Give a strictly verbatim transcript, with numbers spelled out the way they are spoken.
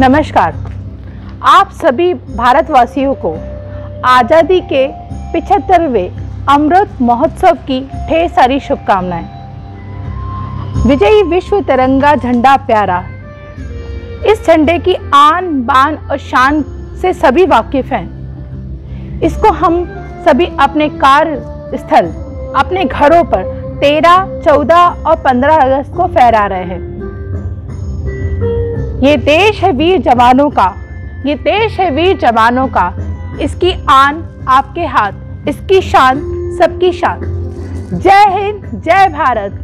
नमस्कार। आप सभी भारतवासियों को आज़ादी के पिछहत्तरवें अमृत महोत्सव की ढेर सारी शुभकामनाएं। विजयी विश्व तिरंगा झंडा प्यारा, इस झंडे की आन बान और शान से सभी वाकिफ हैं। इसको हम सभी अपने कार्यस्थल, अपने घरों पर तेरह, चौदह और पंद्रह अगस्त को फहरा रहे हैं। ये देश है वीर जवानों का, ये देश है वीर जवानों का। इसकी आन आपके हाथ, इसकी शान सबकी शान। जय हिंद, जय भारत।